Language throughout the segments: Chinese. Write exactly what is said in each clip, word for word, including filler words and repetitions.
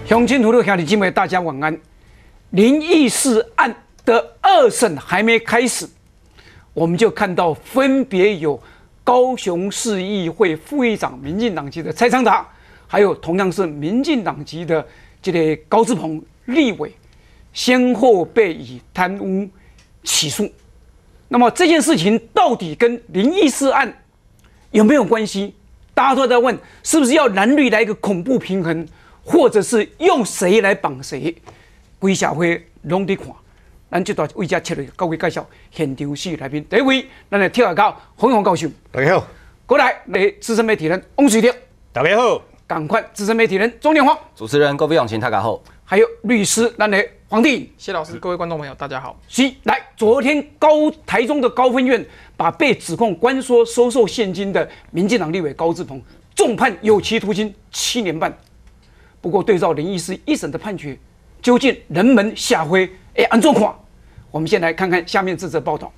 乡亲、土路兄弟姐妹，大家晚安。林义士案的二审还没开始，我们就看到分别有高雄市议会副议长、民进党籍的蔡昌达，还有同样是民进党籍的这个高志鹏立委，先后被以贪污起诉。那么这件事情到底跟林义士案有没有关系？大家都在问，是不是要蓝绿来一个恐怖平衡？或者是用谁来绑谁，规社会拢在看。咱这段为家切入各位介绍现场四来宾，第一位，咱来跳下高洪宏教授， 大家好。 过来，来资深媒体人翁水田， 大家好。 赶快，资深媒体人钟念煌， 主持人郭飞永琴，大家好。 还有律师，咱来黄帝， 谢老师，各位观众朋友，大家好。 是，来，昨天高台中的高分院把被指控关说收受现金的民进党立委高志鹏重判有期徒刑七年半。不过，对照林义士一审的判决，究竟人们下回哎安怎看？我们先来看看下面这则报道。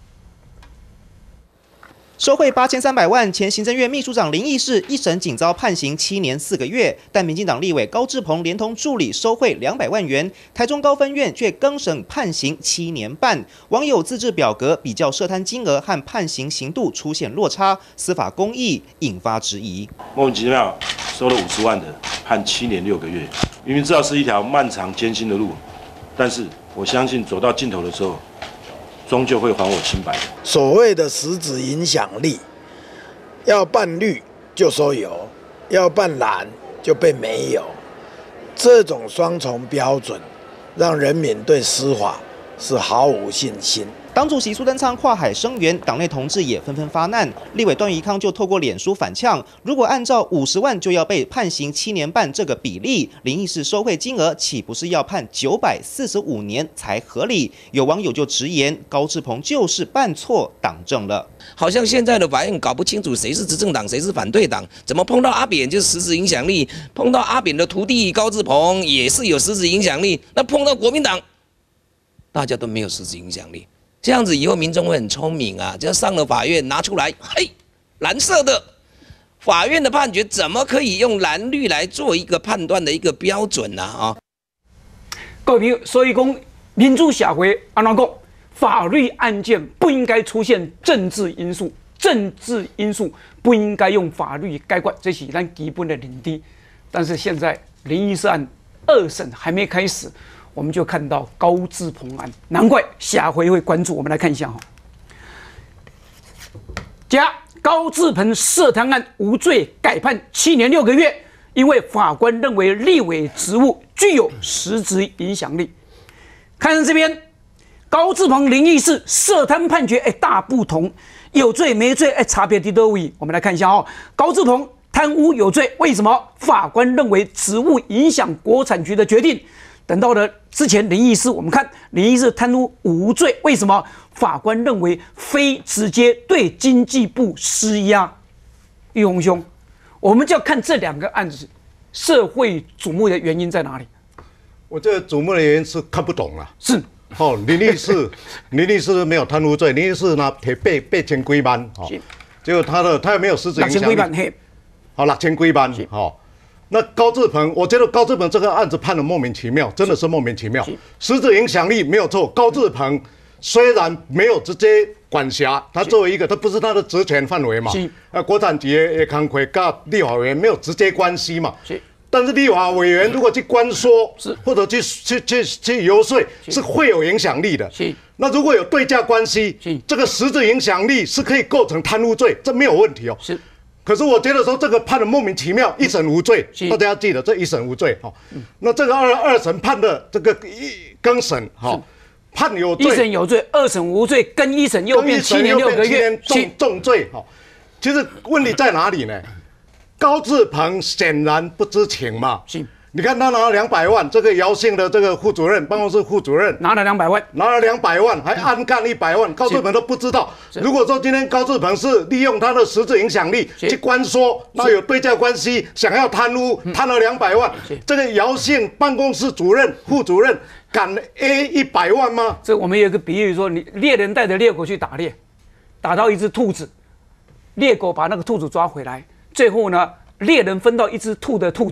收贿八千三百万，前行政院秘书长林义士一审仅遭判刑七年四个月，但民进党立委高志鹏连同助理收贿两百万元，台中高分院却更审判刑七年半。网友自制表格比较涉贪金额和判刑刑度出现落差，司法公义引发质疑。 莫名其妙收了五十万的，判七年六个月，明明知道是一条漫长艰辛的路，但是我相信走到尽头的时候，终究会还我清白的。 所谓的实质影响力，要办绿就说有，要办蓝就被没有，这种双重标准，让人民对司法是毫无信心。 党主席苏贞昌跨海声援，党内同志也纷纷发难。立委段宜康就透过脸书反呛：如果按照五十万就要被判刑七年半这个比例，林义士收贿金额岂不是要判九百四十五年才合理？有网友就直言，高志鹏就是办错党政了。 好像现在的法院搞不清楚谁是执政党，谁是反对党，怎么碰到阿扁就是实质影响力，碰到阿扁的徒弟高志鹏也是有实质影响力，那碰到国民党，大家都没有实质影响力。这样子以后民众会很聪明啊，只要上了法院拿出来，嘿，蓝色的法院的判决怎么可以用蓝绿来做一个判断的一个标准呢？啊， 各位朋友，所以讲民主社会安怎讲？法律案件不应该出现政治因素，政治因素不应该用法律概括，这是咱基本的认知。但是现在林义士案二审还没开始。我们就看到高志鹏案，难怪下回会关注。我们来看一下哈，甲高志鹏涉贪案无罪，改判七年六个月，因为法官认为立委职务具有实质影响力。看这边，高志鹏、林义士涉贪判决哎大不同，有罪没罪哎差别在哪里？我们来看一下哦，高志鹏贪污有罪，为什么？法官认为职务影响国产局的决定。等到了之前林义士，我们看林义士贪污无罪，为什么？法官认为非直接对经济部施压。玉宏兄，我们就要看这两个案子社会瞩目的原因在哪里？ 我这瞩目的原因是看不懂啊。 是， 哦，林义士，林义士没有贪污罪，林义士呢被被千几万，哦，结果他的他也没有实质影响力。六千几万，嘿，好，六千几万，好。那高志鹏，我觉得高志鹏这个案子判得莫名其妙，真的是莫名其妙。实质影响力没有错，高志鹏虽然没有直接管辖，他作为一个，他不是他的职权范围嘛。呃，国产局也康会跟立法委员没有直接关系嘛。但是立法委员如果去关说，或者去去去去游说，是会有影响力的。那如果有对价关系，这个实质影响力是可以构成贪污罪，这没有问题哦。是。可是我觉得说这个判的莫名其妙，一审无罪，大家要记得这一审无罪哈。那这个二二审判的这个一更审哈，判有罪， 一审有罪，二审无罪，更一审又变七年六个月， 重重罪哈。其实问题在哪里呢？高志鹏显然不知情嘛。你看他拿了两百万，这个姚姓的这个副主任办公室副主任拿了两百万， 拿了两百万，还暗干一百万，高志鹏都不知道。如果说今天高志鹏是利用他的实质影响力去关说，那有对价关系，想要贪污，贪了两百万，这个姚姓办公室主任副主任敢 A 一百万吗？ 这我们有一个比喻说，你猎人带着猎狗去打猎，打到一只兔子，猎狗把那个兔子抓回来，最后呢，猎人分到一只吐的兔子。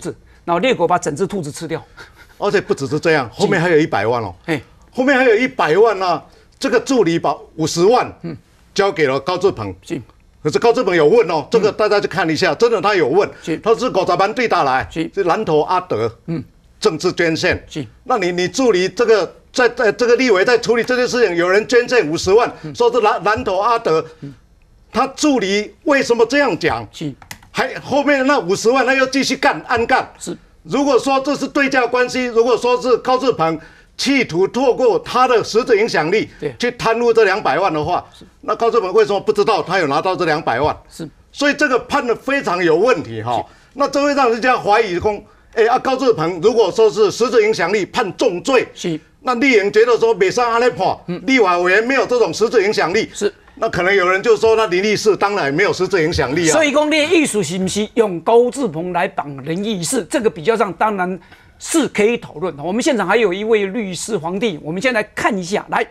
然后猎狗把整只兔子吃掉。 而且不只是这样，后面还有一百万哦。 哎， 后面还有一百万呢、啊，这个助理把五十万嗯交给了高志鹏。 是。 可是高志鹏有问哦，这个大家去看一下，真的他有问，他是狗杂班最大来，是南投阿德，嗯，政治捐献，是，那你你助理这个在在这个立委在处理这件事情，有人捐献五十万，说是南南投阿德，他助理为什么这样讲？是，还后面那五十万他又继续干暗干，是，如果说这是对价关系，如果说是高志鹏企图透过他的实质影响力去贪污这两百万的话，那高志鹏为什么不知道他有拿到这两百万？是，所以这个判的非常有问题哈。那这会让人家怀疑说，哎啊，高志鹏如果说是实质影响力判重罪，是，那立委觉得说没上安内判，立法委员没有这种实质影响力，是，那可能有人就说，那林立士当然也没有实质影响力啊。 所以讲，你的艺术是不是用高志鹏来绑林立士？这个比较上当然是可以讨论的。我们现场还有一位律师皇帝，我们先来看一下。来，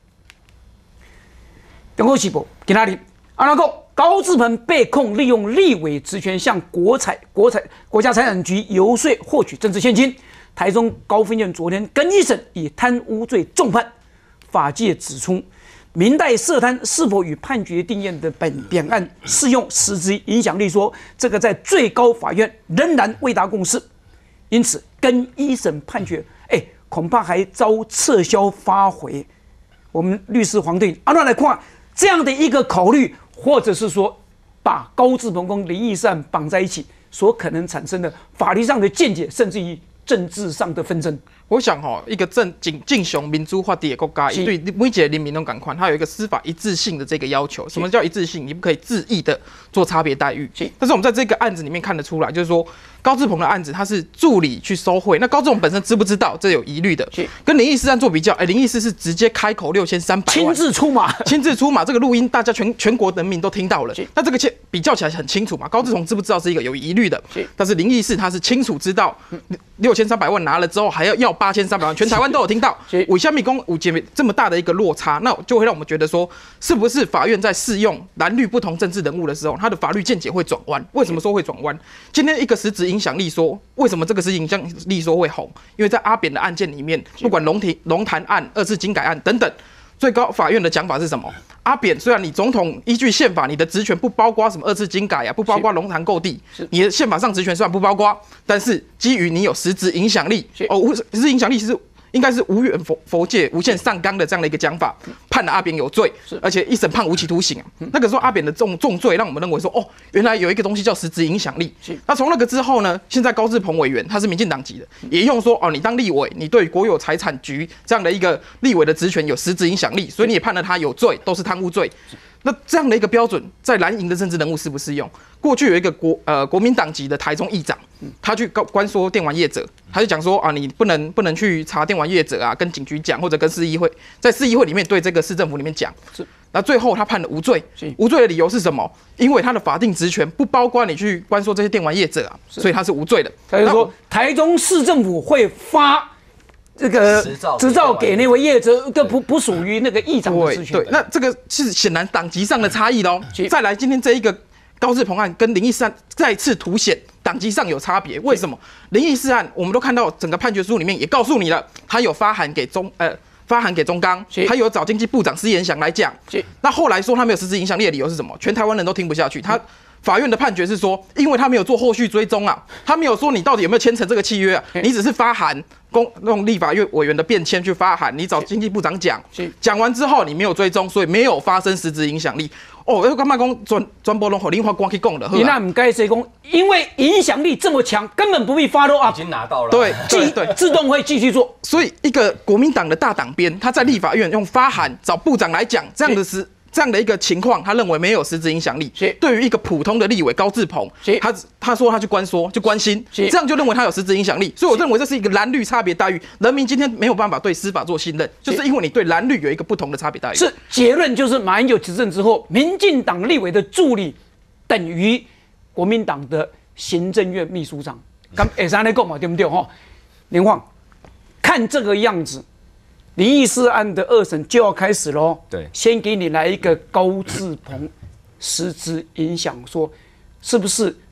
中国时报给哪里？阿拉讲高志鹏被控利用立委职权向国财、国财、国家财产局游说获取政治现金。台中高分院昨天更一审以贪污罪重判。法界指出，明代涉贪是否与判决定验的本本案适用实质影响力说，这个在最高法院仍然未达共识。因此，更一审判决，哎、欸，恐怕还遭撤销发回。我们律师黄队阿乱来看这样的一个考虑，或者是说把高志鹏跟林义善绑在一起，所可能产生的法律上的见解，甚至于政治上的纷争。 我想哈、哦，一个正敬敬雄民主法治的国家，对每一个人民都赶快，它有一个司法一致性的这个要求。什么叫一致性？你不可以恣意的做差别待遇。但是我们在这个案子里面看得出来，就是说高志鹏的案子，他是助理去收贿，那高志鹏本身知不知道？这有疑虑的。跟林义士案做比较，哎，林义士是直接开口六千三百万， 亲自出马， 亲自出马，这个录音大家全全国人民都听到了。那这个比较起来很清楚嘛，高志鹏知不知道是一个有疑虑的？但是林义士他是清楚知道，六千三百万拿了之后还要要八千三百万，全台湾都有听到。为什么公有这么大的一个落差，那就会让我们觉得说，是不是法院在适用蓝绿不同政治人物的时候，他的法律见解会转弯？为什么说会转弯？今天一个实质影响力说，为什么这个实质影响力说会红？因为在阿扁的案件里面，不管龙庭龙潭案、二次精改案等等，最高法院的讲法是什么？阿扁虽然你总统依据宪法，你的职权不包括什么二次精改啊，不包括龙潭购地，你的宪法上职权虽然不包括，但是基于你有实质影响力，哦，实质影响力是应该是无远佛佛界、无限上纲的这样的一个讲法，判了阿扁有罪，而且一审判无期徒刑啊。那个时候阿扁的重重罪，让我们认为说，哦，原来有一个东西叫实质影响力。那从那个之后呢，现在高志鹏委员他是民进党籍的，也用说，哦，你当立委，你对国有财产局这样的一个立委的职权有实质影响力，所以你也判了他有罪，都是贪污罪。那这样的一个标准，在蓝营的政治人物适不适用？过去有一个国呃国民党籍的台中议长，他去关说电玩业者，他就讲说啊，你不能不能去查电玩业者啊，跟警局讲，或者跟市议会，在市议会里面对这个市政府里面讲。是，那最后他判了无罪。无罪的理由是什么？因为他的法定职权不包括你去关说这些电玩业者啊，所以他是无罪的。 他就说台中市政府会发这个执照给那位业者，这不不属于那个议长的职权。 对，那这个是显然党籍上的差异喽。再来，今天这一个高志鹏案跟林义士案再次凸显党籍上有差别。为什么？林义士案我们都看到整个判决书里面也告诉你了，他有发函给中呃发函给中钢，他有找经济部长施延祥来讲。那后来说他没有实质影响力的理由是什么？全台湾人都听不下去。他法院的判决是说，因为他没有做后续追踪啊，他没有说你到底有没有签成这个契约啊，你只是发函，公用立法院委员的便签去发函，你找经济部长讲，讲完之后你没有追踪，所以没有发生实质影响力。哦，我干嘛讲专专播拢和林法官去讲的？ 你那唔该谁讲？因为影响力这么强，根本不必 follow up， 已经拿到了， 对对对，自动会继续做。 所以一个国民党的大党鞭，他在立法院用发函找部长来讲，这样的是。这样的一个情况，他认为没有实质影响力。对于一个普通的立委高志鹏，他他说他去关说，去关心，这样就认为他有实质影响力。所以我认为这是一个蓝绿差别待遇。人民今天没有办法对司法做信任，就是因为你对蓝绿有一个不同的差别待遇。 是结论就是马英九执政之后，民进党立委的助理等于国民党的行政院秘书长。刚哎三来讲嘛，对不对哈？林晃，看这个样子。林义士案的二审就要开始喽。 对， 先给你来一个高志鹏实质影响，说是不是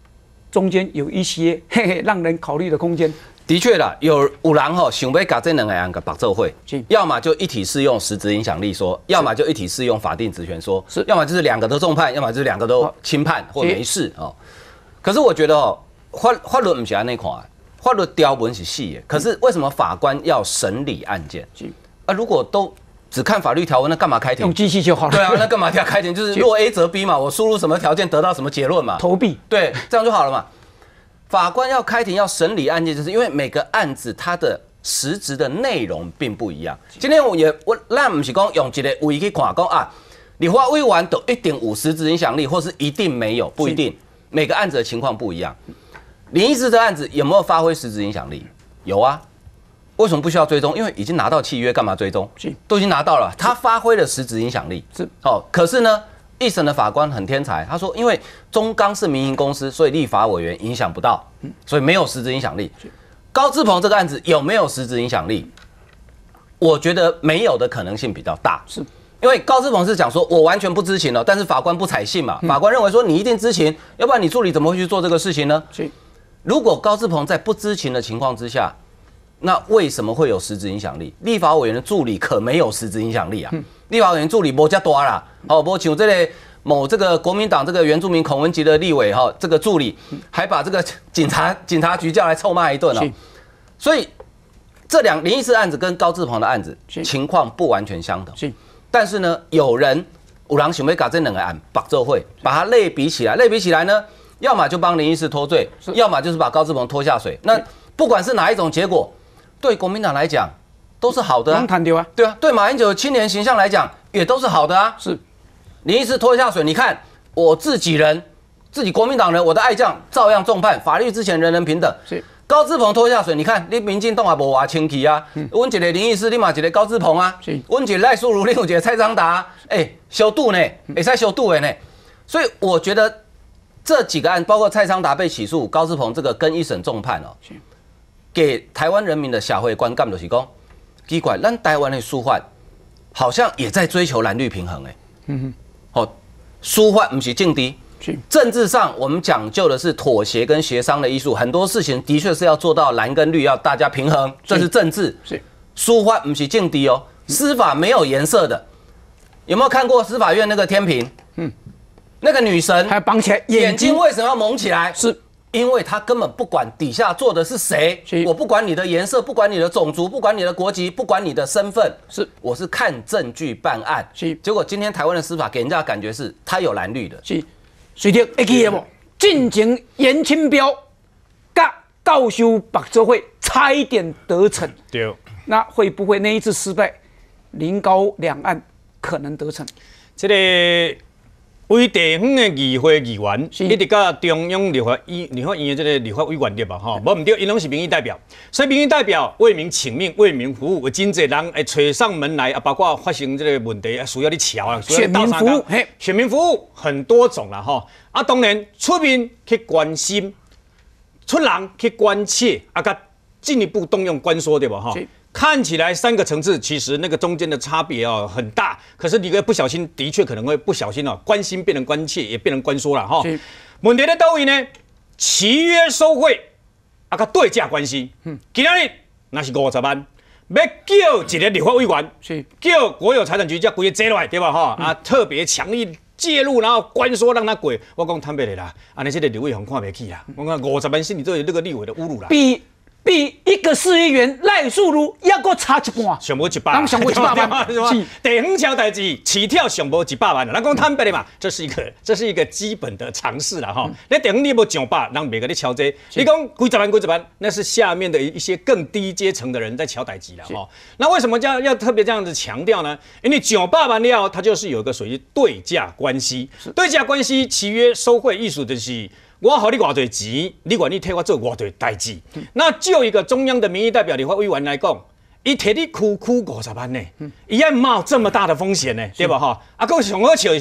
中间有一些嘿嘿让人考虑的空间。 的确啦，有有人吼想要把这两个案个绑奏会，要么就一体适用实质影响力说，要么就一体适用法定职权说，是，要么就是两个都重判，要么就是两个都轻判或没事哦。可是我觉得哦，法法律不是安那看，法律条文是细的，可是为什么法官要审理案件？啊，如果都只看法律条文，那干嘛开庭？ 用机器就好了。 对啊，那干嘛要开庭？就是若 A 则 B 嘛，我输入什么条件得到什么结论嘛， 投币。 对，这样就好了嘛。法官要开庭要审理案件，就是因为每个案子它的实质的内容并不一样。今天我也我咱不是讲用一个位去看讲啊，立法委员都一定有实质影响力，或是一定没有，不一定。每个案子的情况不一样。林义士这案子有没有发挥实质影响力？有啊。为什么不需要追踪？因为已经拿到契约，干嘛追踪？都已经拿到了，他发挥了实质影响力。是哦，可是呢？一审的法官很天才，他说，因为中钢是民营公司，所以立法委员影响不到，所以没有实质影响力。高志鹏这个案子有没有实质影响力？我觉得没有的可能性比较大，是因为高志鹏是讲说我完全不知情了，但是法官不采信嘛，法官认为说你一定知情，要不然你助理怎么会去做这个事情呢？如果高志鹏在不知情的情况之下，那为什么会有实质影响力？立法委员的助理可没有实质影响力啊！立法委员助理没加多啦，哦，不像这类某这个国民党这个原住民孔文吉的立委哈，这个助理还把这个警察警察局叫来臭骂一顿哦。所以这两林义士案子跟高志鹏的案子情况不完全相同。但是呢，有人有人想要把这两个案绑奏会，把它类比起来，类比起来呢，要么就帮林义士脱罪，要么就是把高志鹏拖下水。那不管是哪一种结果，对国民党来讲都是好的啊，啊，对啊，对马英九的青年形象来讲也都是好的啊。是，林义士拖下水，你看我自己人，自己国民党人，我的爱将照样重判，法律之前人人平等。是，高志鹏拖下水，你看你民进党也无话清气啊，阮、嗯、一个林义士，你嘛一个高志鹏啊，阮一个赖素如，你有一个蔡章达、啊，哎、欸，修度呢，会使修度的呢。所以我觉得这几个案，包括蔡章达被起诉，高志鹏这个跟一审重判哦。给台湾人民的社会观感就是讲，奇怪，咱台湾的司法好像也在追求蓝绿平衡哎。嗯哼，哦，司法不是政治，政治上我们讲究的是妥协跟协商的艺术，很多事情的确是要做到蓝跟绿要大家平衡，这是政治。是，司法不是政治哦，司法没有颜色的。有没有看过司法院那个天平？嗯，那个女神还绑起来， 眼睛为什么要蒙起来？是。因为他根本不管底下坐的是谁，我不管你的颜色，不管你的种族，不管你的国籍，不管你的身份，是我是看证据办案。是，结果今天台湾的司法给人家的感觉是他有蓝绿的。是， 随着会记得不？进行严清标跟高修绑奏会差一点得逞。对，那会不会那一次失败，林高两岸可能得逞？ 这个。为地方的议会议员，一直到中央立法院、立法院的这个立法委员对吧？吼，无唔对，因拢是民意代表，所以民意代表为民请命、为民服务，有真侪人会找上门来啊，包括发生这个问题啊，需要你瞧啊， 选民服务， 选民服务很多种啦，吼啊，当然出面去关心，出人去关切，啊，甲进一步动用关说对吧？吼。看起来三个层次，其实那个中间的差别哦很大。可是你个不小心，的确可能会不小心哦，关心变成关切，也变成关说了哈。问题在哪里呢？契约收贿啊，甲对价关系。嗯，今日那是五十万，要叫一个立法委员，是叫国有财产局叫规个坐落来，对吧？哈、嗯、啊，特别强力介入，然后关说让他过。我讲坦白的啦，安尼这个立委很看不起啦。我讲五十万是你对这个立委的侮辱啦。 比比一个市议员赖素如要搁差一半， 上无一百， 上无一百万， 是地方小代志，起跳上无一百万了。咱讲坦白的嘛，这是一个这是一个基本的常识啦哈。你地方你无上百，人别个你敲这，你讲几十万几十万，那是下面的一些更低阶层的人在敲代志啦哈。那为什么要要特别这样子强调呢？因为九百万了，它就是有一个属于对价关系，对价关系契约收贿意思就是。我好你偌多钱，你愿意替我做偌多代志？嗯、那就一个中央的民意代表立法委员来讲，伊摕你区区五十万呢，伊要冒这么大的风险呢，对吧？哈，啊，够上好笑的是，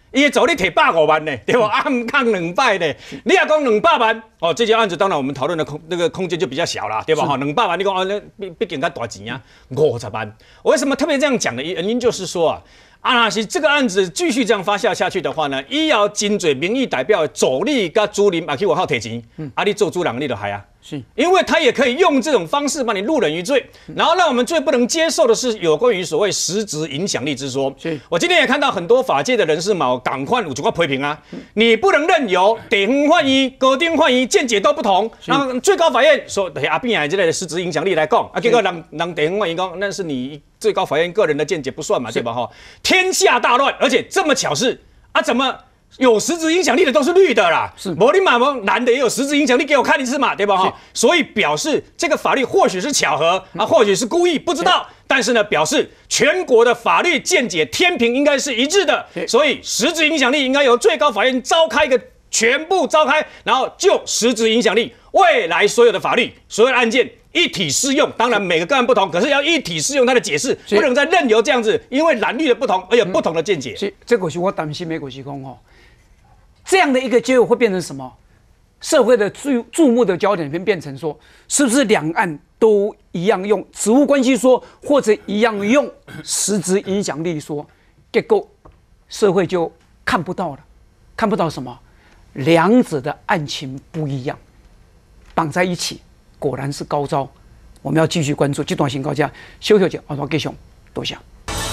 伊会走你摕百五万呢，对不？啊，唔抗两百呢，你也讲两百万，哦，这件案子当然我们讨论的空那个空间就比较小啦，对吧？哈，两百万你讲哦，那毕毕竟较大钱啊，五十万。我为什么特别这样讲的原因就是说啊。啊，那是这个案子继续这样发酵下去的话呢，伊要真侪民意代表的助理甲主任啊去外口提钱，嗯、啊，你做主人你就害啊，是，因为他也可以用这种方式把你入人于罪，嗯、然后让我们最不能接受的是有关于所谓实质影响力之说。是，我今天也看到很多法界的人士嘛，赶快有这个批评啊，嗯、你不能任由地方法院、高等法院见解都不同，然后最高法院说阿扁啊这类的实质影响力来讲，啊，结果让让地方法院讲那是你。最高法院个人的见解不算嘛，对吧？哈，天下大乱，而且这么巧是啊，怎么有实质影响力的都是绿的啦？是，摩利马蒙蓝的也有实质影响力，给我看一次嘛，对吧？哈，所以表示这个法律或许是巧合啊，或许是故意，不知道。但是呢，表示全国的法律见解天平应该是一致的，所以实质影响力应该由最高法院召开一个全部召开，然后就实质影响力，未来所有的法律、所有的案件。一体适用，当然每个个案不同，可是要一体适用它的解释，不能再任由这样子，因为蓝绿的不同而有不同的见解。 是，这个是我担心美国西公哦，这样的一个结果会变成什么？社会的注注目的焦点会变成说，是不是两岸都一样用职务关系说，或者一样用实质影响力说，结果社会就看不到了，看不到什么？两者的案情不一样，绑在一起。果然是高招，我们要继续关注这段新高价。休息者，我说继续多谢。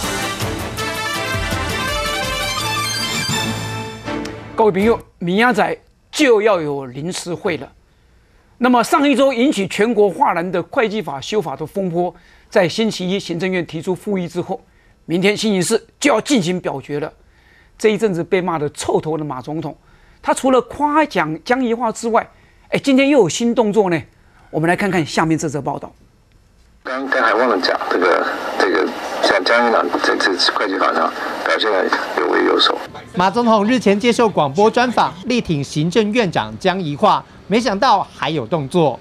各位朋友，明仔载就要有临时会了。那么上一周引起全国哗然的会计法修法的风波，在星期一行政院提出复议之后，明天星期四就要进行表决了。这一阵子被骂的臭头的马总统，他除了夸奖江宜桦之外，哎，今天又有新动作呢。我们来看看下面这则报道。 刚刚还忘了讲，这个这个像江宜桦在这次会计法上表现有为有守。 马总统日前接受广播专访，力挺行政院长江宜桦，没想到还有动作。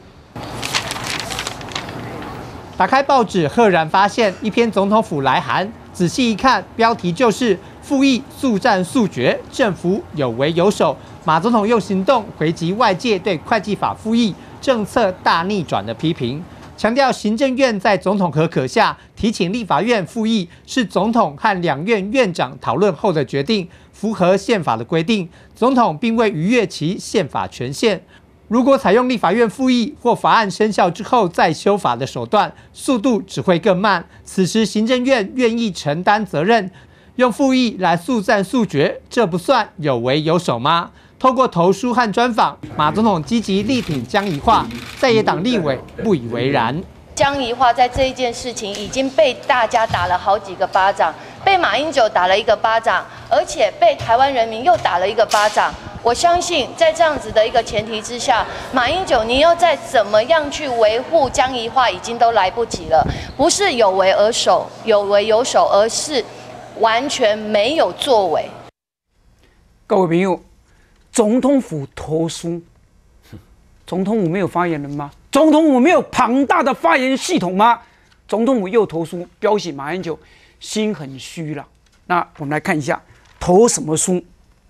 打开报纸，赫然发现一篇总统府来函，仔细一看，标题就是“复议速战速决，政府有为有守”。马总统用行动回击外界对会计法复议政策大逆转的批评，强调行政院在总统核可下提请立法院复议，是总统和两院院长讨论后的决定，符合宪法的规定。总统并未逾越其宪法权限。如果采用立法院复议或法案生效之后再修法的手段，速度只会更慢。此时行政院愿意承担责任，用复议来速战速决，这不算有为有守吗？透过投书和专访，马总统积极力挺江宜桦，在野党立委不以为然。 江宜桦在这一件事情已经被大家打了好几个巴掌，被马英九打了一个巴掌，而且被台湾人民又打了一个巴掌。我相信在这样子的一个前提之下，马英九你要再怎么样去维护江宜桦，已经都来不及了。不是有为而守，有为有守，而是完全没有作为。 各位朋友。总统府投书，总统府没有发言人吗？总统府没有庞大的发言系统吗？总统府又投书，标示马英九心很虚了。那我们来看一下投什么书。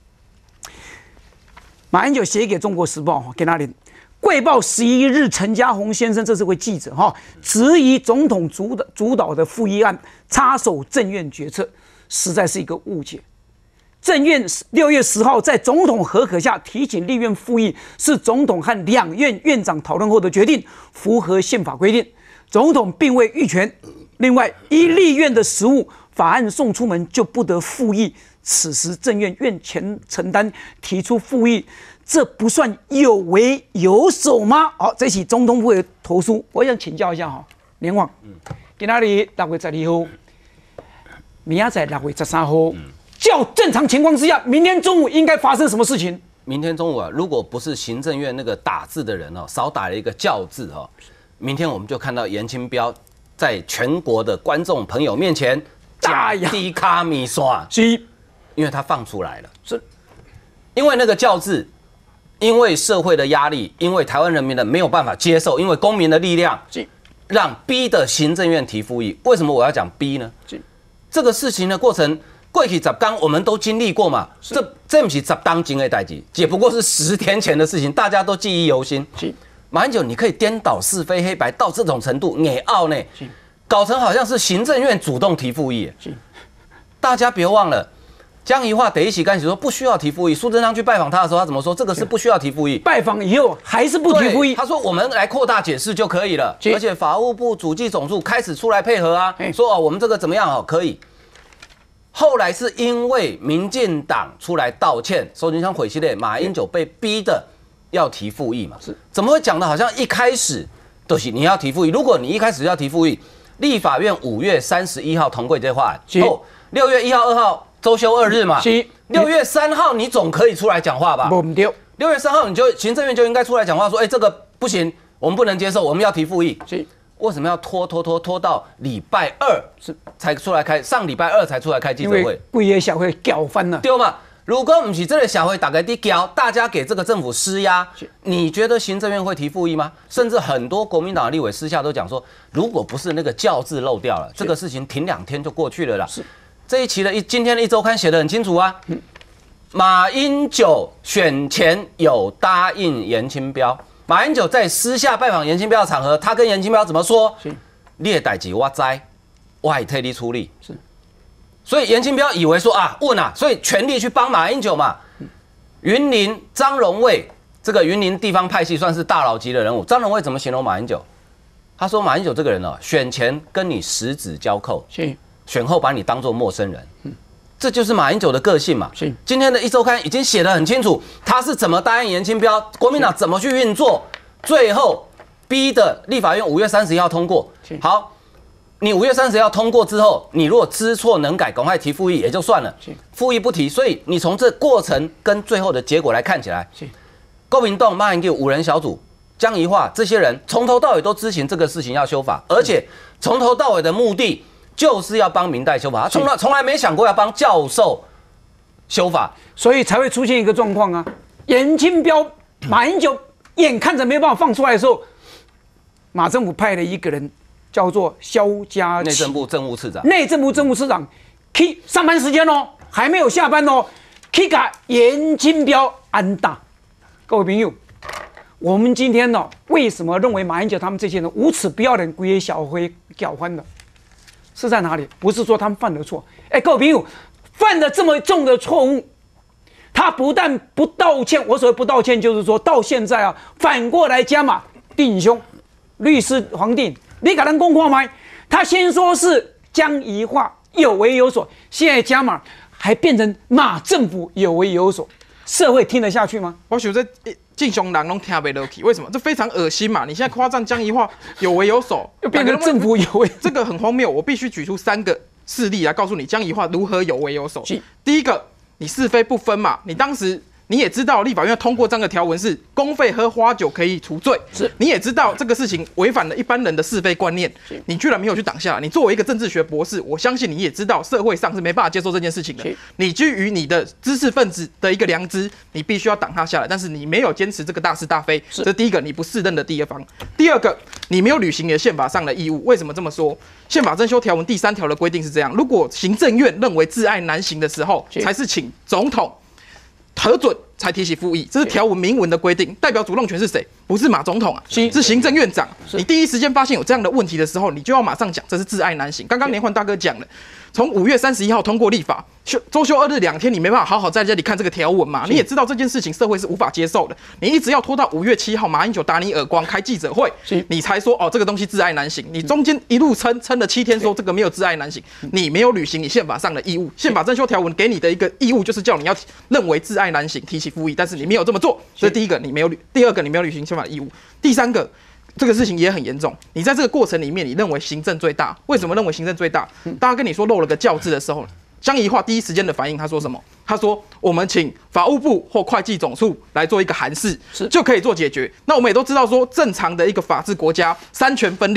马英九写给《中国时报》给那里，贵报十一日，陈嘉宏先生，这是位记者哈，质疑总统主导主导的复议案插手政院决策，实在是一个误解。政院六月十号在总统核可下提请立院复议，是总统和两院院长讨论后的决定，符合宪法规定。总统并未预权。另外，依立院的实务，法案送出门就不得复议。此时政院院前承担提出复议，这不算有为有守吗？好，这起总统府的投诉，我想请教一下哈，联网，今天里六月十二号，明仔载六月十三号。较正常情况之下，明天中午应该发生什么事情？ 明天中午啊，如果不是行政院那个打字的人哦，少打了一个教字哦，明天我们就看到颜清标在全国的观众朋友面前加低卡米刷， 是， 因为他放出来了，是，因为那个教字，因为社会的压力，因为台湾人民的没有办法接受，因为公民的力量，是，让逼的行政院提复议。为什么我要讲逼呢？是，这个事情的过程。 过去十天我们都经历过嘛，这这不是十当前的代志，也不过是十天前的事情，大家都记忆犹新。马英九，你可以颠倒是非黑白到这种程度，硬拗呢，搞成好像是行政院主动提复议。大家别忘了。江宜樺第一时间说不需要提复议，苏贞昌去拜访他的时候，他怎么说？这个是不需要提复议。 拜访以后还是不提复议。 他说我们来扩大解释就可以了，而且法务部主计总处开始出来配合啊，说哦我们这个怎么样哦可以。后来是因为民进党出来道歉，苏贞昌悔系列，马英九被逼的要提复议嘛，是怎么会讲的好像一开始都是你要提复议？如果你一开始要提复议，立法院五月三十一号通过这话，后六月一号、二号。周休二日嘛，六月三号你总可以出来讲话吧？ 不对， 六月三号你就行政院就应该出来讲话，说，哎、欸，这个不行，我们不能接受，我们要提复议。为什么要拖拖拖拖到礼拜二才出来开？上礼拜二才出来开记者会， 因为贵业小会搅翻了， 对嘛？如果不是这个小会大概的搅，大家给这个政府施压，你觉得行政院会提复议吗？甚至很多国民党的立委私下都讲说，如果不是那个教字漏掉了，这个事情停两天就过去了啦。这一期的一今天的一周刊写得很清楚啊，马英九选前有答应严清标，马英九在私下拜访严清标的场合，他跟严清标怎么说？你的代志我知，我还替你处理。是，所以严清标以为说啊，问啊，所以全力去帮马英九嘛。云林张荣卫这个云林地方派系算是大佬级的人物，张荣卫怎么形容马英九？他说马英九这个人哦，选前跟你十指交扣。是。选后把你当作陌生人，嗯，这就是马英九的个性嘛。是，今天的一周刊已经写得很清楚，他是怎么答应严清标，国民党怎么去运作，最后逼的立法院五月三十一号通过。好，你五月三十一号通过之后，你如果知错能改，赶快提复议也就算了，复议不提，所以你从这过程跟最后的结果来看起来，国民党、马英九五人小组、江宜樺这些人从头到尾都知情这个事情要修法，而且从头到尾的目的。就是要帮民代修法，他从来从来没想过要帮教授修法， 所以才会出现一个状况啊。严清标、马英九眼看着没办法放出来的时候，马政府派了一个人叫做萧家琪， 内政部政务次长， 内政部政务次长，去上班时间哦，还没有下班哦，去给严清标安打。各位朋友，我们今天呢、哦，为什么认为马英九他们这些人无耻不要脸、鬼野小灰搅翻了？是在哪里？不是说他们犯了错，哎，各位朋友，犯了这么重的错误，他不但不道歉，我所谓不道歉，就是说到现在啊，反过来加码，弟兄，律师黄定，你给他公话吗？他先说是江宜樺有为有所，现在加码还变成马政府有为有所，社会听得下去吗？ 我想这敬雄人都听不落去，为什么？这非常恶心嘛！你现在夸赞江宜樺有为有所， 又变成政府有为， 这个很荒谬。我必须举出三个事例来告诉你江宜樺如何有为有所。第一个，你是非不分嘛，你当时。你也知道立法院通过这样的条文是公费喝花酒可以除罪，是你也知道这个事情违反了一般人的是非观念，你居然没有去挡下来。你作为一个政治学博士，我相信你也知道社会上是没办法接受这件事情的。你基于你的知识分子的一个良知，你必须要挡他下来，但是你没有坚持这个大是大非，这是第一个你不适任的第二方。第二个，你没有履行你的宪法上的义务。为什么这么说？宪法增修条文第三条的规定是这样：如果行政院认为窒碍难行的时候，才是请总统核准才提起复议，这是条文明文的规定。代表主动权是谁？不是马总统啊，是行政院长。你第一时间发现有这样的问题的时候，你就要马上讲这是窒碍难行。刚刚连环大哥讲了，从五月三十一号通过立法，休周休二日两天，你没办法好好在这里看这个条文嘛？你也知道这件事情社会是无法接受的。你一直要拖到五月七号，马英九打你耳光，开记者会，你才说哦这个东西窒碍难行。你中间一路撑撑了七天，说这个没有窒碍难行，你没有履行你宪法上的义务。宪法增修条文给你的一个义务就是叫你要认为窒碍难行提起复议，但是你没有这么做，这是第一个你没有履，第二个你没有履行宪法的义务，第三个。这个事情也很严重。你在这个过程里面，你认为行政最大？为什么认为行政最大？大家跟你说漏了个教字的时候，江宜樺第一时间的反应，他说什么？他说我们请法务部或会计总处来做一个函释，就可以做解决。那我们也都知道说，正常的一个法治国家，三权分立。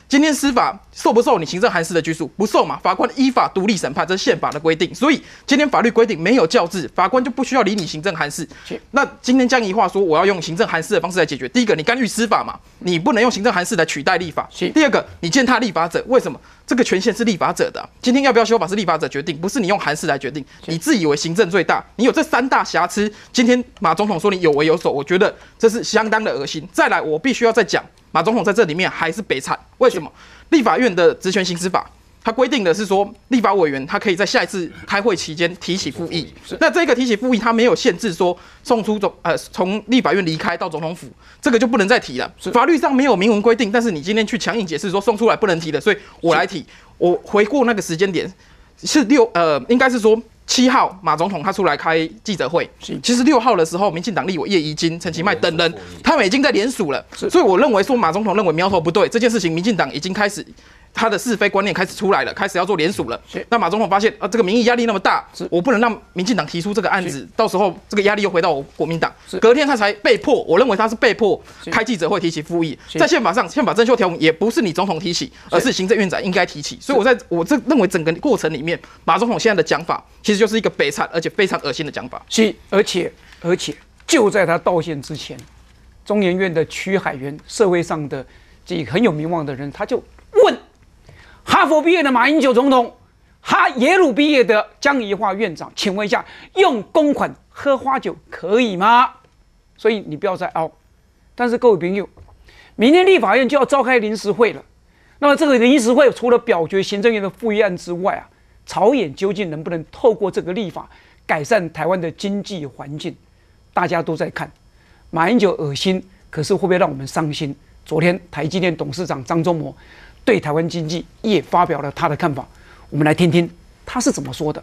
今天司法受不受你行政函释的拘束？不受嘛，法官依法独立审判，这是宪法的规定。所以今天法律规定没有教制，法官就不需要理你行政函释。那今天江宜桦说我要用行政函释的方式来解决，第一个你干预司法嘛，你不能用行政函释来取代立法。第二个你践踏立法者，为什么？这个权限是立法者的、啊，今天要不要修法是立法者决定，不是你用函释来决定。你自以为行政最大，你有这三大瑕疵，今天马总统说你有为有守，我觉得这是相当的恶心。再来，我必须要再讲。马总统在这里面还是北惨，为什么？立法院的职权行使法，它规定的是说，立法委员他可以在下一次开会期间提起复议。那这个提起复议，它没有限制说送出总呃从立法院离开到总统府，这个就不能再提了。法律上没有明文规定，但是你今天去强硬解释说送出来不能提的，所以我来提。我回顾那个时间点是六呃，应该是说。七号，马总统他出来开记者会。其实六号的时候，民进党立委叶宜津、陈其迈等人，他们已经在联署了。所以我认为说，马总统认为苗头不对，这件事情民进党已经开始他的是非观念开始出来了，开始要做联署了。那马总统发现啊，这个民意压力那么大，我不能让民进党提出这个案子，到时候这个压力又回到我国民党。隔天他才被迫，我认为他是被迫开记者会提起复议。在宪法上，宪法增修条文也不是你总统提起，而是行政院长应该提起。所以我在我这认为整个过程里面，马总统现在的讲法其实就是一个北惨而且非常恶心的讲法。 是，而且而且就在他道歉之前，中研院的曲海源，社会上的这个很有名望的人，他就问哈佛毕业的马英九总统，哈耶鲁毕业的江宜桦院长，请问一下，用公款喝花酒可以吗？所以你不要再凹。但是各位朋友，明天立法院就要召开临时会了。那么这个临时会除了表决行政院的复议案之外啊，朝野究竟能不能透过这个立法改善台湾的经济环境？大家都在看，马英九恶心，可是会不会让我们伤心？昨天台积电董事长张忠谋对台湾经济也发表了他的看法，我们来听听他是怎么说的。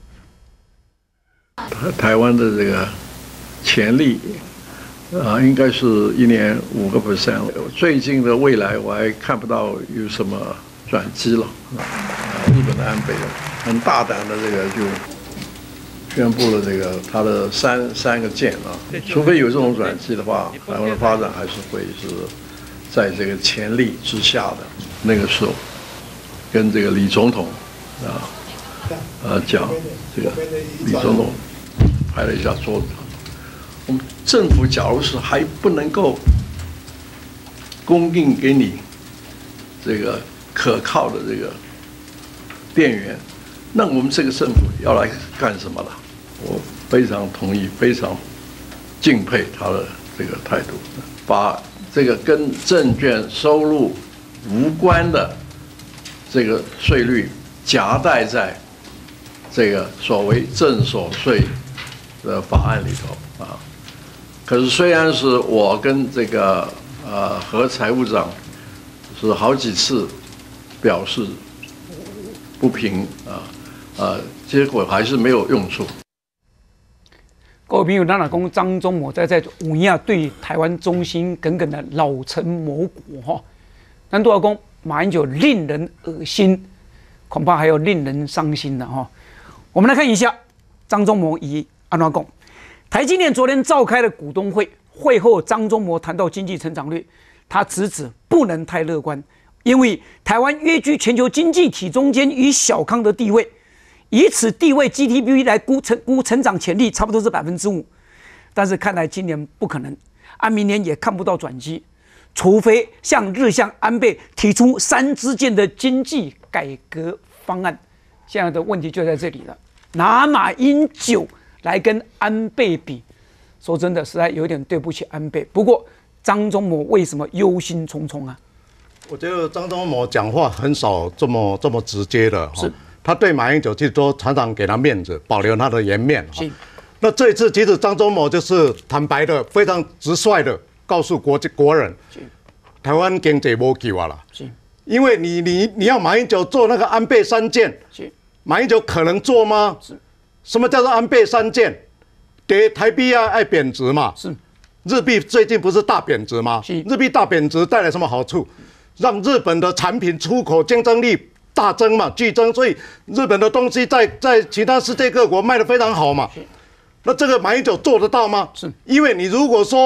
台湾的这个潜力啊，应该是一年五个 percent。最近的未来我还看不到有什么转机了。啊，日本的安倍很大胆的这个就宣布了这个他的三三个键啊，除非有这种转机的话，台湾的发展还是会是在这个潜力之下的。那个时候跟这个李总统啊呃讲，这个李总统拍了一下桌子，我们政府假如是还不能够供应给你这个可靠的这个电源，那我们这个政府要来干什么了？我非常同意，非常敬佩他的这个态度，把这个跟证券收入无关的这个税率夹带在这个所谓正所税的法案里头啊。可是虽然是我跟这个呃何财务长是好几次表示不平啊，呃，结果还是没有用处。 各位朋友，咱若讲张忠谋在在有影对台湾忠心耿耿的老成谋国哈，咱都要讲马英九令人恶心，恐怕还有令人伤心的哈。我们来看一下张忠谋以安怎讲。台积电昨天召开了股东会，会后张忠谋谈到经济成长率，他直指不能太乐观，因为台湾跃居全球经济体中间与小康的地位。以此地位 G D P 来估成估成长潜力差不多是百分之五，但是看来今年不可能，啊，明年也看不到转机，除非向日向安倍提出三支箭的经济改革方案。现在的问题就在这里了，拿马英九来跟安倍比，说真的，实在有点对不起安倍。不过张忠谋为什么忧心忡忡啊？ 我觉得张忠谋讲话很少这么这么直接的， 是。 他对马英九其实都常常给他面子，保留他的颜面。那这一次，其实张忠谋就是坦白的、非常直率的告诉国际国人，台湾经济没救啊了。因为你你你要马英九做那个安倍三箭，马英九可能做吗？什么叫做安倍三箭？给台币啊爱贬值嘛。是。日币最近不是大贬值吗？日币大贬值带来什么好处？让日本的产品出口竞争力大增嘛，剧增，所以日本的东西在在其他世界各国卖得非常好嘛。那这个马英九做得到吗？是，因为你如果说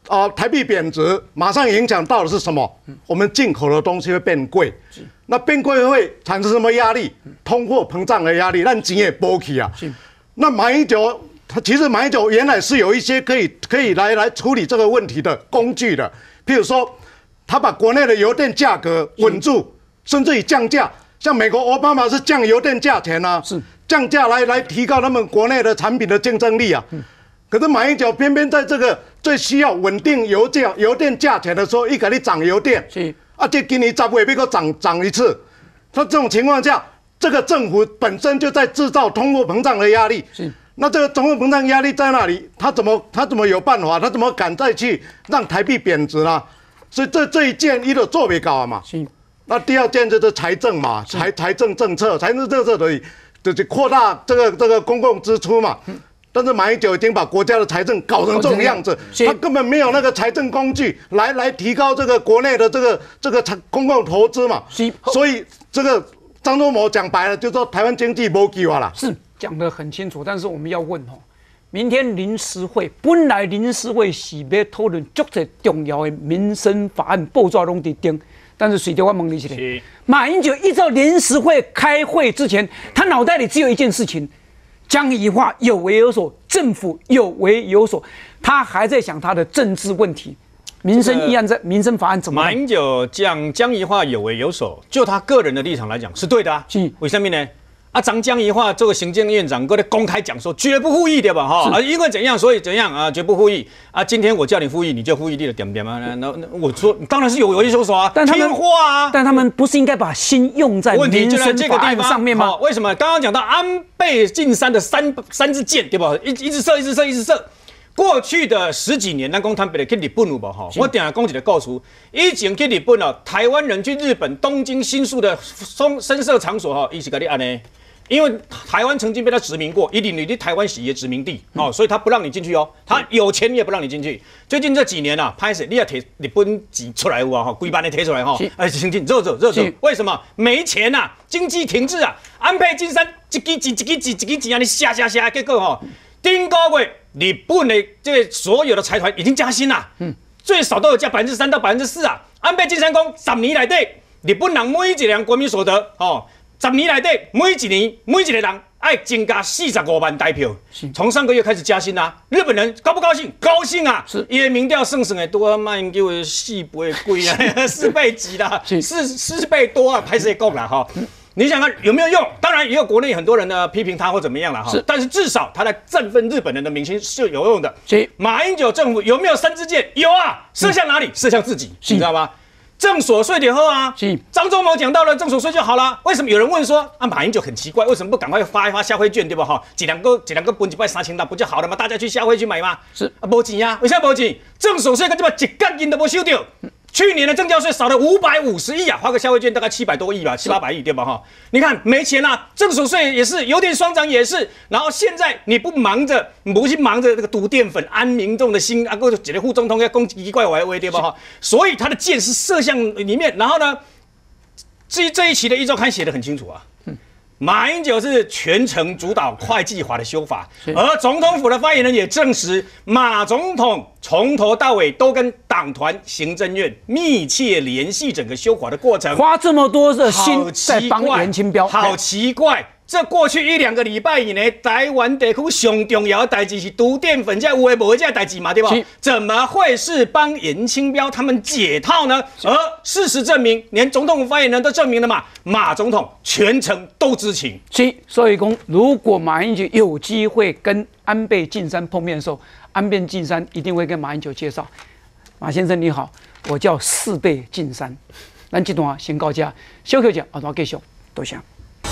啊、呃、台币贬值，马上影响到的是什么？我们进口的东西会变贵，那变贵会产生什么压力？通货膨胀的压力，让钱也波起啊。那马英九，他其实马英九原来是有一些可以可以来来处理这个问题的工具的，譬如说，他把国内的油电价格稳住，甚至于降价。像美国奥巴马是降油电价钱啊，是降价来来提高他们国内的产品的竞争力啊。嗯、可是马英九偏偏在这个最需要稳定油价、油电价钱的时候，一给你涨油电，是啊，这今年十月要给涨涨一次。那这种情况下，这个政府本身就在制造通货膨胀的压力。是，那这个通货膨胀压力在那里？他怎么他怎么有办法？他怎么敢再去让台币贬值呢？所以这这一件一都做不到啊嘛。是。那第二件就是财政嘛，财财政政策，财政政策等于就是扩大这个这个公共支出嘛。但是马英九已经把国家的财政搞成这种样子，他根本没有那个财政工具来来提高这个国内的这个这个公共投资嘛。所以这个张忠谋讲白了，就说台湾经济没救了。 是讲得很清楚，但是我们要问哦，明天临时会本来临时会是要讨论足多重要的民生法案，报纸拢伫登。但是随着我问你一下，马英九依照临时会开会之前，他脑袋里只有一件事情：江宜樺有为有所，政府有为有所，他还在想他的政治问题。民生议案在民生法案怎么？ 马英九讲江宜樺有为有所，就他个人的立场来讲是对的啊。是为什么呢？啊，张江宜樺这个行政院长，过来公开讲说绝不复议对吧？哈啊，因为怎样，所以怎样啊，绝不复议啊。今天我叫你复议，你就复议，你的点点嘛。那那我说当然是有为有所啊， 但他们听话啊。 但他们不是应该把心用在民生法案上面吗？ 为什么？刚刚讲到安倍晋三的三三支箭对吧？一一直射，一直射，一直射。过去的十几年，咱讲坦白的去日本有无哈？我定下讲一个故事，以前去日本哦，台湾人去日本东京新宿的深深色场所哈，伊是甲你安尼。因为台湾曾经被他殖民过，一定你的台湾是也殖民地哦，所以他不让你进去哦，他有钱你也不让你进去。最近这几年啊，拍摄你要提日本钱出来哇哈，规班的提出来哈，哎，行进热热热热，为什么没钱呐、啊？经济停滞啊！安倍晋三一支钱一支钱一支钱啊，你下下下，结果哈，顶个月日本的这所有的财团已经加薪啦，嗯，最少都有加百分之三到百分之四啊。安倍晋三讲十年来底，日本人每一个人国民所得哦。十年来底，每一年每一个人爱增加四十五万台票，从上个月开始加薪啊！日本人高不高兴？高兴啊！是，因为民调胜胜诶多，卖叫为四倍贵啊，四倍几啦，四四倍多啊，拍谁够了哈？你想看有没有用？当然也有国内很多人呢批评他或怎么样了哈。是，但是至少他在振奋日本人的民心是有用的。是，马英九政府有没有三支箭？有啊，射向哪里？射向自己，你知道吗？正所税点喝啊！张忠谋讲到了正所税就好了。为什么有人问说啊，马英九很奇怪，为什么不赶快发一发消费券，对吧？哈，几两个几两个本几百三千的不就好了吗？大家去消费去买吗？是啊，没钱呀，为啥没钱？正所税跟这么一角银都没收掉。去年的证交税少了五百五十亿啊，花个消费券大概七百多亿吧，七八百亿对吧？哈，你看没钱啊，正所税也是油电双涨也是，然后现在你不忙着，不去忙着这个赌淀粉，安民众的心啊，个几个副总统要攻击怪我对吧？哈，所以他的箭是射向里面，然后呢，这这一期的一周刊写得很清楚啊。马英九是全程主导会计法的修法，而总统府的发言人也证实，马总统从头到尾都跟党团、行政院密切联系整个修法的过程， 花这么多的心在帮严清标， 好奇怪。这过去一两个礼拜以内，台湾地区上重要的代志是毒淀粉，这有诶无这代志嘛，对吧？怎么会是帮严清标他们解套呢？而事实证明，连总统府发言人都证明了嘛，马总统全程都知情。 是，所以讲，如果马英九有机会跟安倍晋三碰面的时候，安倍晋三一定会跟马英九介绍：马先生你好，我叫四倍晋三。咱这段先到这，小休息，后段继续，多谢。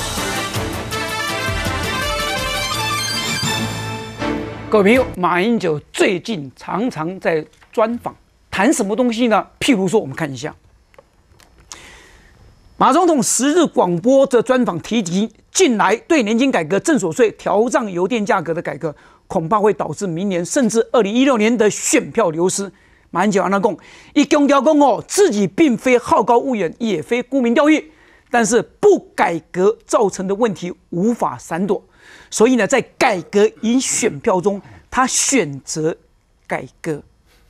各位朋友，马英九最近常常在专访谈什么东西呢？譬如说，我们看一下，马总统十日广播的专访提及，近来对年金改革、正所税、调涨油电价格的改革，恐怕会导致明年甚至二零一六年的选票流失。马英九安那讲，一强调讲哦，自己并非好高骛远，也非沽名钓誉，但是不改革造成的问题无法闪躲。所以呢，在改革与选票中，他选择改革。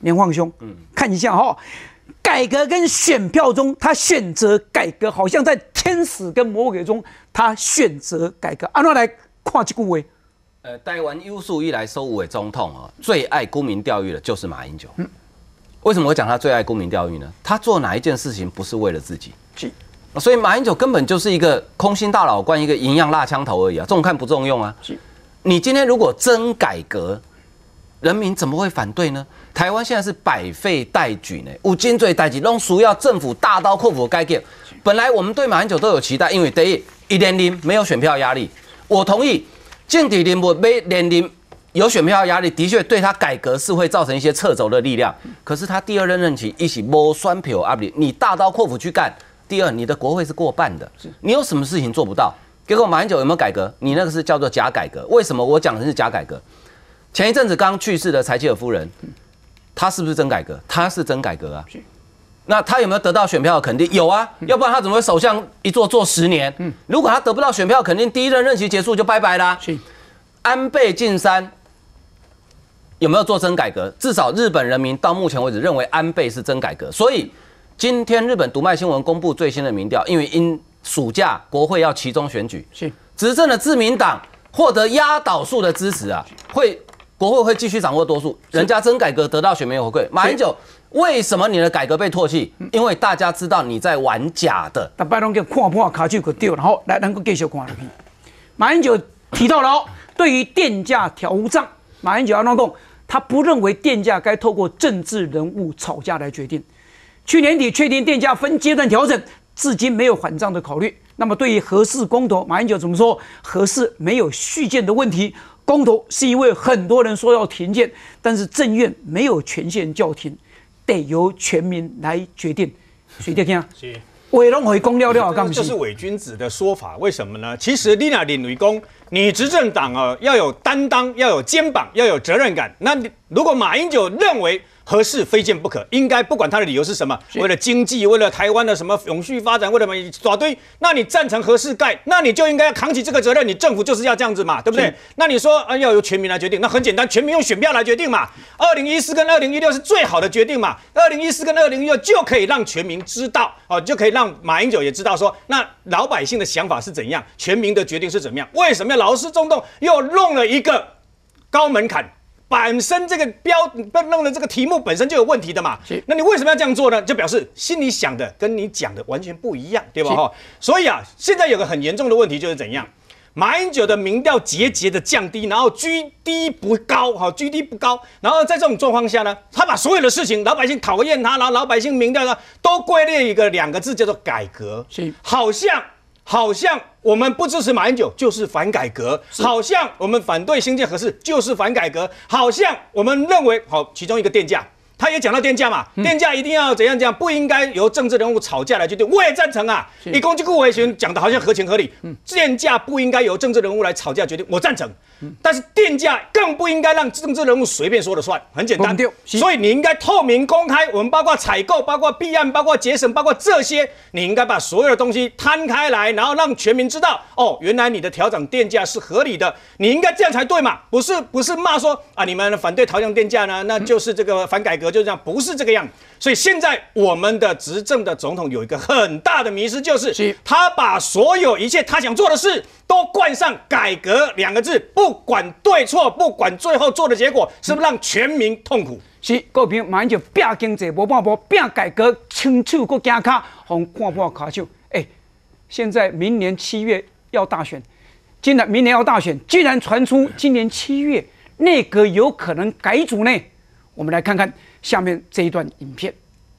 连晃兄，嗯，看一下哈、哦，改革跟选票中，他选择改革，好像在天使跟魔鬼中，他选择改革。按照来看这句话， 呃，台湾有史以来首位总统啊，最爱沽名钓誉的就是马英九。嗯，为什么我讲他最爱沽名钓誉呢？他做哪一件事情不是为了自己？ 是， 所以马英九根本就是一个空心大老官，一个营养辣枪头而已啊，重看不重用啊。 是， 你今天如果真改革，人民怎么会反对呢？台湾现在是百废待举呢，有真多代志拢需要政府大刀阔斧改革。本来我们对马英九都有期待，因为第一，一连任没有选票压力。我同意，政治人物没连任有选票压力，的确对他改革是会造成一些掣肘的力量。可是他第二任任期一起摸选票压力，你大刀阔斧去干。第二，你的国会是过半的，你有什么事情做不到？结果马英九有没有改革？你那个是叫做假改革。为什么我讲的是假改革？前一阵子刚去世的柴契尔夫人，她是不是真改革？她是真改革啊。那她有没有得到选票的肯定？有啊，要不然她怎么会首相一做做十年？如果她得不到选票肯定，第一任任期结束就拜拜啦。安倍晋三有没有做真改革？至少日本人民到目前为止认为安倍是真改革。所以今天日本读卖新闻公布最新的民调，因为因暑假国会要期中选举，执政的自民党获得压倒数的支持啊，会。国会会继续掌握多数，人家真改革得到选民回馈。马英九为什么你的改革被唾弃？因为大家知道你在玩假的。 大家拢叫看破卡就可丢，然后来能够继续看下去。马英九提到了哦，对于电价调涨，马英九要弄动，他不认为电价该透过政治人物吵架来决定。去年底确定电价分阶段调整，至今没有缓涨的考虑。那么对于核四公投，马英九怎么说？核四没有续建的问题。公投是因为很多人说要停建，但是政院没有权限叫停，得由全民来决定。谁在听？是伟龙回公料料， 这是伪君子的说法。为什么呢？其实你那领委公，你执政党啊要有担当，要有肩膀，要有责任感。那如果马英九认为核四非建不可，应该不管他的理由是什么，为了经济，为了台湾的什么永续发展，为了什么一大堆，那你赞成核四盖，那你就应该要扛起这个责任。你政府就是要这样子嘛，对不对？那你说啊，要由全民来决定，那很简单，全民用选票来决定嘛。二零一四跟二零一六是最好的决定嘛。二零一四跟二零一六就可以让全民知道，哦，就可以让马英九也知道说，那老百姓的想法是怎样，全民的决定是怎么样。为什么要劳师动众又弄了一个高门槛？本身这个标弄的这个题目本身就有问题的嘛，那你为什么要这样做呢？就表示心里想的跟你讲的完全不一样，对吧？哈，所以啊，现在有个很严重的问题就是怎样，马英九的民调节节的降低，然后居低不高，哈，居低不高，然后在这种状况下呢，他把所有的事情，老百姓讨厌他，然后老百姓民调呢，都归类一个两个字叫做改革，好像。好像我们不支持马英九就是反改革，好像我们反对新建核四就是反改革，好像我们认为好其中一个电价，他也讲到电价嘛，嗯、电价一定要怎样怎样，不应该由政治人物吵架来决定。我也赞成啊，以公击顾维权讲的好像合情合理，嗯、电价不应该由政治人物来吵架决定，我赞成。嗯、但是电价更不应该让政治人物随便说了算，很简单。所以你应该透明公开，我们包括采购、包括弊案、包括节省、包括这些，你应该把所有的东西摊开来，然后让全民知道，哦，原来你的调整电价是合理的，你应该这样才对嘛，不是不是骂说啊，你们反对调整电价呢，那就是这个反改革，就这样，不是这个样。所以现在我们的执政的总统有一个很大的迷思，就是他把所有一切他想做的事都冠上改革两个字，不管对错，不管最后做的结果是不是让全民痛苦。 是，各位朋友，马英九拼经济无半步，拼改革，亲手搁惊卡，互看破卡手。哎、欸，现在明年七月要大选，竟然明年要大选，居然传出今年七月内阁有可能改组呢？我们来看看下面这一段影片。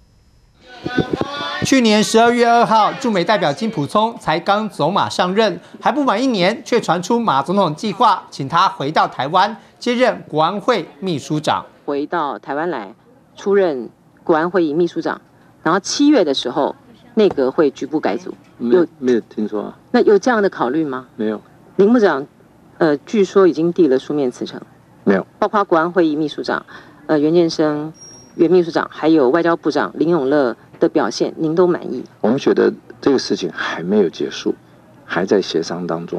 去年十二月二号，驻美代表金溥聪才刚走马上任，还不满一年，却传出马总统计划请他回到台湾接任国安会秘书长。 回到台湾来出任国安会议秘书长，然后七月的时候内阁会局部改组， 没有没有听说啊？ 那有这样的考虑吗？ 没有。 林部长，呃，据说已经递了书面辞呈， 没有。 包括国安会议秘书长，呃，袁建生袁秘书长，还有外交部长林永乐的表现，您都满意？ 我们觉得这个事情还没有结束，还在协商当中。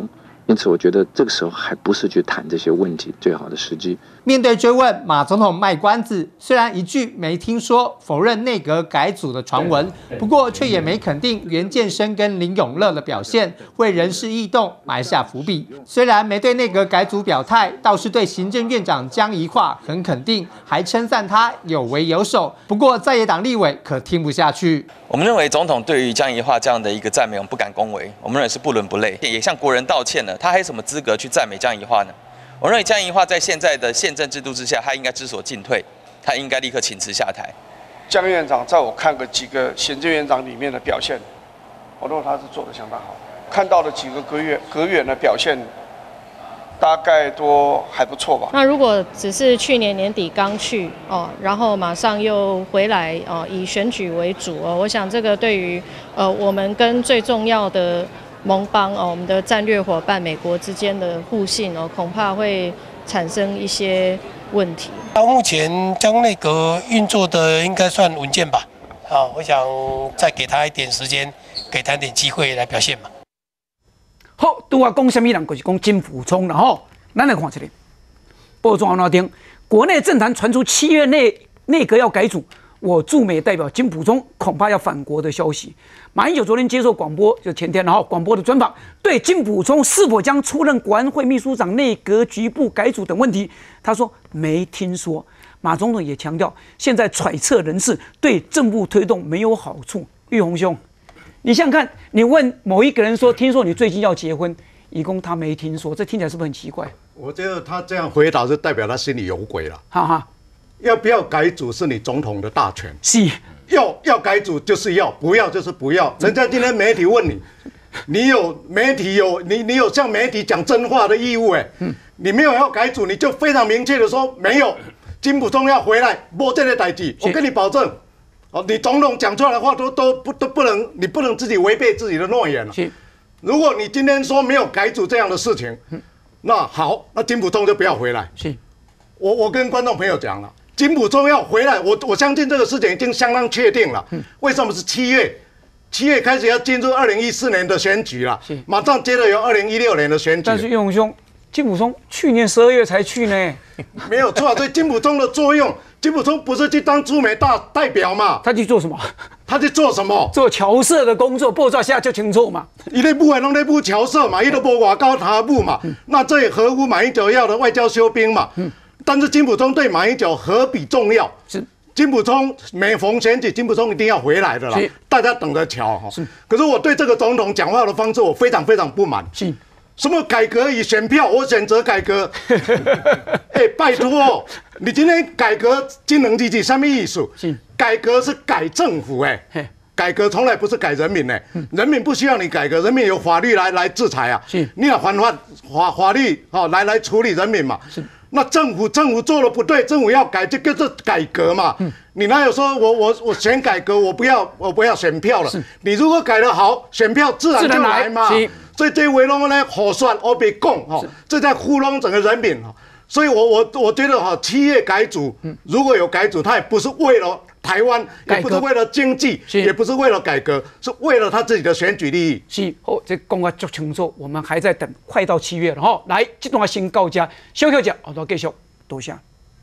因此，我觉得这个时候还不是去谈这些问题最好的时机。 面对追问，马总统卖关子，虽然一句没听说，否认内阁改组的传闻，不过却也没肯定袁健生跟林永乐的表现，为人事异动埋下伏笔。虽然没对内阁改组表态，倒是对行政院长江宜樺很肯定，还称赞他有为有守。不过在野党立委可听不下去。 我们认为总统对于江宜樺这样的一个赞美，我们不敢恭维，我们认为是不伦不类，也向国人道歉了。他还有什么资格去赞美江宜樺呢？我认为江宜樺在现在的宪政制度之下，他应该知所进退，他应该立刻请辞下台。 江院长在我看个几个行政院长里面的表现，我认为他是做得相当好。看到了几个阁员阁员的表现，大概都还不错吧。 那如果只是去年年底刚去哦，然后马上又回来哦，以选举为主哦，我想这个对于呃我们跟最重要的盟邦哦，我们的战略伙伴美国之间的互信哦，恐怕会产生一些问题。 到目前江内阁运作的应该算稳健吧？啊，我想再给他一点时间，给他一点机会来表现嘛。 好，拄我讲什么人，就是讲金溥聪了吼。咱来看这里，报章那顶，国内政坛传出七月内内阁要改组，我驻美代表金溥聪恐怕要返国的消息。马英九昨天接受广播，就前天然后广播的专访，对金溥聪是否将出任国安会秘书长、内阁局部改组等问题，他说没听说。马总统也强调，现在揣测人事对政务推动没有好处。玉宏兄，你想想看，你问某一个人说，听说你最近要结婚，以供他没听说，这听起来是不是很奇怪？ 我觉得他这样回答是代表他心里有鬼了。 哈哈， 要不要改组是你总统的大权， 是要要改组就是要，不要就是不要。人家今天媒体问你，你有媒体有你你有向媒体讲真话的义务哎，你没有要改组，你就非常明确的说没有，金溥聪要回来，没这个代志，我跟你保证。哦，你总统讲出来的话都都不都不能，你不能自己违背自己的诺言了。如果你今天说没有改组这样的事情，那好，那金溥聪就不要回来。 是， 我我跟观众朋友讲了。金溥聪要回来，我我相信这个事情已经相当确定了。为什么是七月？七月开始要进入二零一四年的选举了，马上接着有二零一六年的选举。 但是岳宏兄，金溥聪去年十二月才去呢， 没有错。所以金溥聪的作用，金溥聪不是去当驻美大代表嘛？ 他去做什么？ 他去做什么？ 做侨社的工作，报纸下就清楚嘛。 伊咧部还拢咧部侨社嘛，伊都无外交他部嘛，那这也合乎马英九要的外交休兵嘛。但是金溥聪对马英九何比重要？是金溥聪每逢选举，金溥聪一定要回来的啦，大家等着瞧哈。可是我对这个总统讲话的方式，我非常非常不满。是，什么改革以选票，我选择改革。哎、欸，拜托，你今天改革金能机器什么意思？是改革是改政府哎、欸。改革从来不是改人民呢、欸，嗯、人民不需要你改革，人民有法律来来制裁啊。是，你要还法法法律哦来来处理人民嘛。是，那政府政府做的不对，政府要改，这个是改革嘛。嗯、你哪有说我我我选改革，我不要我不要选票了？你如果改得好，选票自然就来嘛。所以这为弄呢好算，我别讲哈，这在糊弄整个人民哈。所以我我我觉得哈，七月改组，如果有改组，它也不是为了台湾，也不是为了经济，也不是为了改革，是为了他自己的选举利益。 是，好，这讲得足清楚，我们还在等，快到七月了哈。来，这段先到这，小小姐，后头继续，多谢。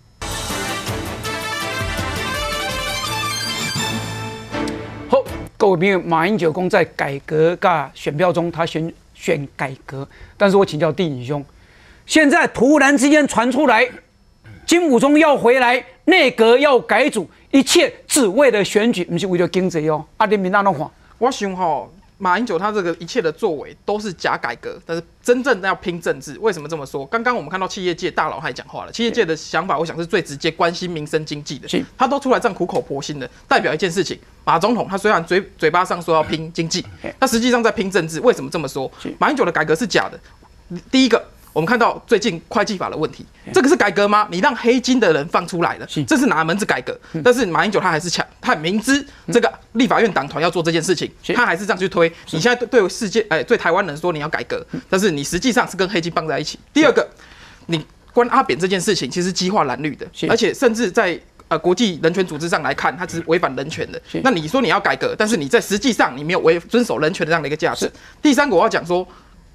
好，各位朋友，马英九公在改革噶选票中，他选选改革，但是我请教弟弟兄。现在突然之间传出来，金溥聪要回来，内阁要改组，一切只为了选举，不是为了经济哦。啊，人民哪能看？ 我想吼，马英九他这个一切的作为都是假改革，但是真正要拼政治。为什么这么说？刚刚我们看到企业界大佬还讲话了，企业界的想法，我想是最直接关心民生经济的，他都出来这样苦口婆心的，代表一件事情。马总统他虽然嘴嘴巴上说要拼经济，他实际上在拼政治。为什么这么说？马英九的改革是假的。第一个。我们看到最近会计法的问题，这个是改革吗？你让黑金的人放出来了，这是哪门子改革？但是马英九他还是强，他明知这个立法院党团要做这件事情，他还是这样去推。你现在对对世界，哎，对台湾人说你要改革，但是你实际上是跟黑金绑在一起。第二个，你关阿扁这件事情其实激化蓝绿的，而且甚至在呃国际人权组织上来看，它是违反人权的。那你说你要改革，但是你在实际上你没有违遵守人权的这样的一个价值。第三个我要讲说。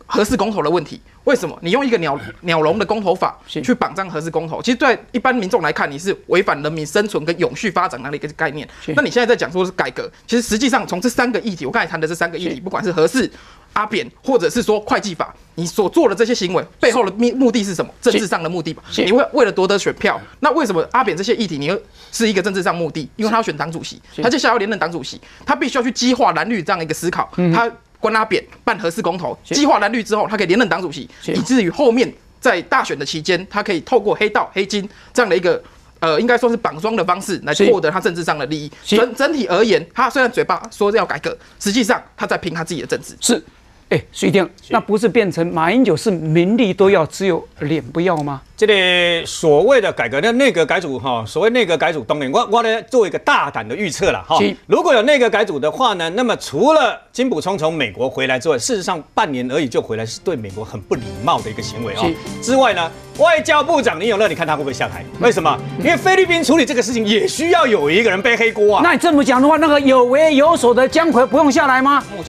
核四公投的问题。为什么你用一个鸟鸟笼的公投法去绑张核四公投？其实对一般民众来看，你是违反人民生存跟永续发展的一个概念。那你现在在讲说是改革，其实实际上从这三个议题，我刚才谈的这三个议题，不管是核四、阿扁，或者是说会计法，你所做的这些行为背后的目目的是什么？政治上的目的吧。你会为了夺得选票，那为什么阿扁这些议题，你又是一个政治上目的？因为他要选党主席，他接下来要连任党主席，他必须要去激化蓝绿这样一个思考。他关阿扁办核四公投，激化蓝绿之后，他可以连任党主席，以至于后面在大选的期间，他可以透过黑道、黑金这样的一个呃，应该说是绑桩的方式来获得他政治上的利益。整整体而言，他虽然嘴巴说要改革，实际上他在拼他自己的政治。 是，哎，水天，那不是变成马英九是名利都要，只有脸不要吗？ 这个所谓的改革，那内阁改组哈，所谓内阁改组，当然我我呢做一个大胆的预测了哈。如果有内阁改组的话呢，那么除了金溥聪从美国回来之外，事实上半年而已就回来，是对美国很不礼貌的一个行为哦。之外呢，外交部长林永乐，你看他会不会下台？为什么？因为菲律宾处理这个事情也需要有一个人背黑锅啊。 那你这么讲的话，那个有为有所的姜奎不用下来吗？